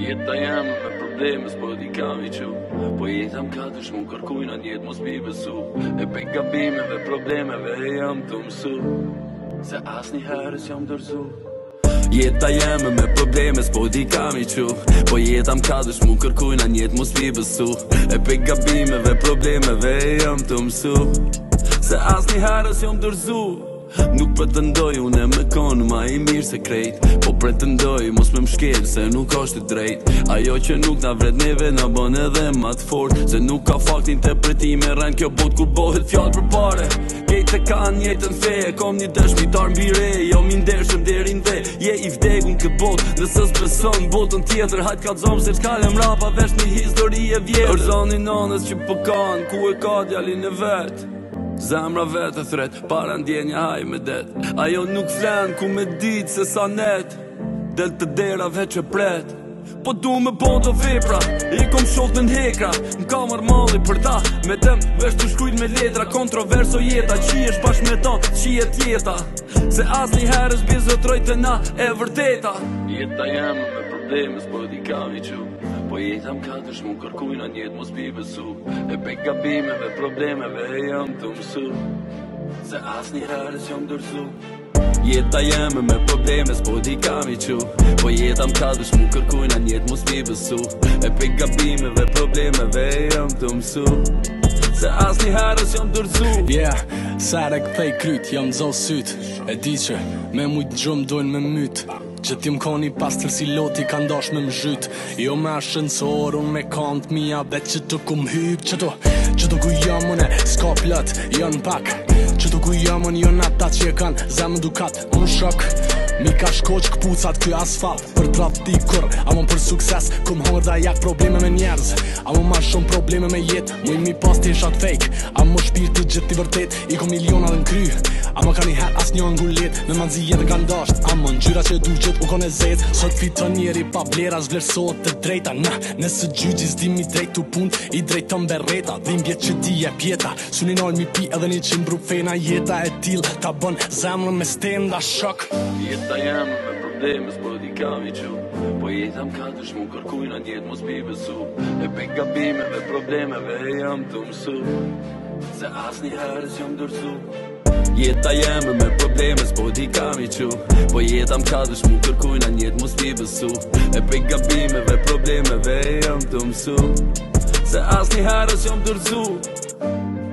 Jeta jem me probleme s'po di kam i qu Po jeta m'ka të shmu kërkujna njetë mos mi besu E pe gabimeve, problemeve e jam të mësu Se asni herës jam dërzu Jeta jeme me probleme s'po di kam i qu Po jeta m'ka të shmu kërkujna njetë mos mi besu E pe gabimeve, problemeve e jam të mësu Se asni herës jam dërzu Nuk pretendoj une me konë ma i mirë se krejt Po pretendoj mos me mshkel se nuk është drejt Ajo që nuk na vret neve na bën edhe ma të fort Se nuk ka fakt interpretime rën kjo bot kur bohet fjallë për pare Kejt e kanë njëtën fe Kom një dëshmitar mbi re Jo mi ndershëm derin dhe Je i vdegun këtë bot Nëse s'beson botën tjetër Hajt ka t'zom se t'kallem rapa Vesh një histori e vjetërËrzoni nanës që po kanë Ku e ka djalin e vet Zemra vetë thret, para ndjenja haj me det Ajo nuk flen ku me dit se sa net Del të dera veç e pret Po du me bon të vepra I kom shoft në n'hekra M'ka marmalli për ta Me tem vesh të shkrujt me letra Kontroverso jeta Qiesh bash me ta Qiet jeta Se as një herës bizotroj të na e vërteta Jeta jem me probleme s'po di kam i qu Po jeta m'ka të shmu kërkujna njetë mos pi besu E pe gabimeve, problemeve e jam të mësu Se as një herës jam dërzu Jeta jeme me probleme s'po di kam i qu Po jeta m'ka të shmu kërkujna njetë mos pi besu E pe gabimeve, problemeve e jam të mësu Se as një herës jam dërzu Sare këthej kryt, jam zau syt E di që me mujt gjumë dojnë me myt Gjët jem koni pastër si loti ka ndash me m'zhyt Jo me ascensor, unë me kant mija Bet që të kum hyp Qëto ku jam unë s'ka plët, janë pak Qëto ku jam unë janë ata që e kanë Zemën dukat, unë shok Mi ka shkoq këpucat ky asfalt Për trap ti kur, amon për sukses Kum hongër da jak probleme me njerëz Amon ma shumë probleme me jet Muj mi pas t'eshat fake Amon shpirti gjithë t'i vërtet I kom miliona dhe n'kry Amon ka një her as një ngullet Me manzi jetë nga ndasht Amon gjyra që du gjithë u kon e zet Sot fiton njeri pa blera Zvlerësot të drejta Nëse gjyqis di mi drejt t'u pun I drejt të mbereta Dhimbjet që ti e pjeta Sunin ojnë mi pi edhe një qimbru fena Jeta e til ta bën zemrën me stenda shok Jeta jem me probleme s'po di kam i qu Po jeta m'ka të shmu kërkujna njetë mos pi besu E pe gabimeve, problemeve e jam të mësu Se as një herës jam dërzu Jeta jeme me probleme s'po di kam i qu Po jeta m'ka të shmu kërkujna njetë mos pi besu E pe gabimeve, problemeve e jam të mësu Se as një herës jam dërzu